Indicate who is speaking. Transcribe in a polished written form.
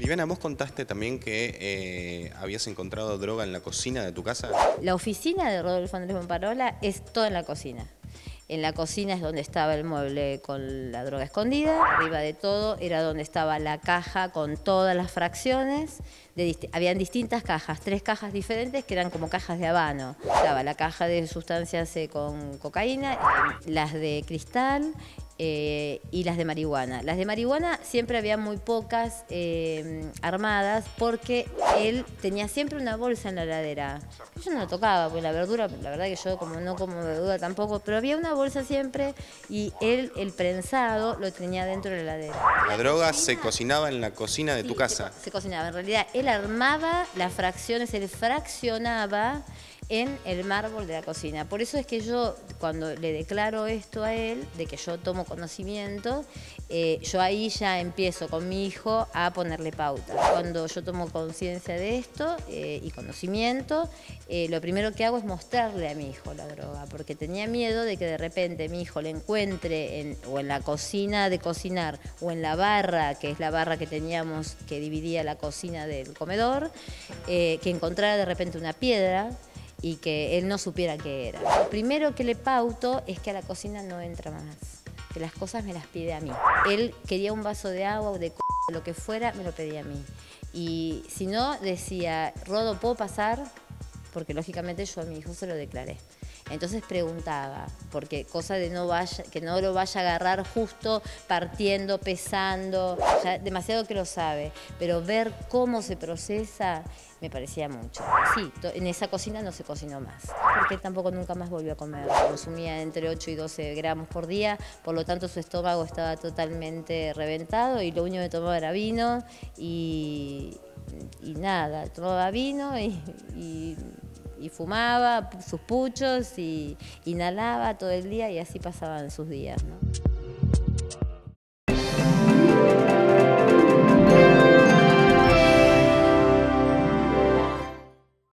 Speaker 1: Ivana, vos contaste también que habías encontrado droga en la cocina de tu casa.
Speaker 2: La oficina de Rodolfo Andrés Bomparola es toda en la cocina. En la cocina es donde estaba el mueble con la droga escondida. Arriba de todo era donde estaba la caja con todas las fracciones. Habían distintas cajas, 3 cajas diferentes que eran como cajas de habano. Estaba la caja de sustancias con cocaína, las de cristal y las de marihuana. Las de marihuana siempre había muy pocas armadas porque él tenía siempre una bolsa en la heladera. Yo no lo tocaba, porque la verdura, la verdad que yo como no como verdura tampoco, pero había una bolsa siempre y él, el prensado, lo tenía dentro de la heladera.
Speaker 1: La droga se cocinaba en la cocina de tu casa.
Speaker 2: Se cocinaba, en realidad él armaba las fracciones, él fraccionaba en el mármol de la cocina. Por eso es que yo, cuando le declaro esto a él, de que yo tomo conocimiento, yo ahí ya empiezo con mi hijo a ponerle pauta. Cuando yo tomo conciencia de esto y conocimiento, lo primero que hago es mostrarle a mi hijo la droga, porque tenía miedo de que de repente mi hijo le encuentre o en la cocina de cocinar o en la barra, que es la barra que teníamos que dividía la cocina del comedor, que encontrara de repente una piedra y que él no supiera qué era. Lo primero que le pauto es que a la cocina no entra más, que las cosas me las pide a mí. Él quería un vaso de agua o de lo que fuera, me lo pedía a mí. Y si no, decía, Rodo, ¿puedo pasar? Porque lógicamente yo a mi hijo se lo declaré. Entonces preguntaba, porque cosa de que no lo vaya a agarrar justo partiendo, pesando, ya demasiado que lo sabe, pero ver cómo se procesa me parecía mucho. Sí, en esa cocina no se cocinó más, porque él tampoco nunca más volvió a comer. Consumía entre 8 y 12 gramos por día, por lo tanto su estómago estaba totalmente reventado y lo único que tomaba era vino y nada, tomaba vino y fumaba sus puchos y inhalaba todo el día y así pasaban sus días, ¿no?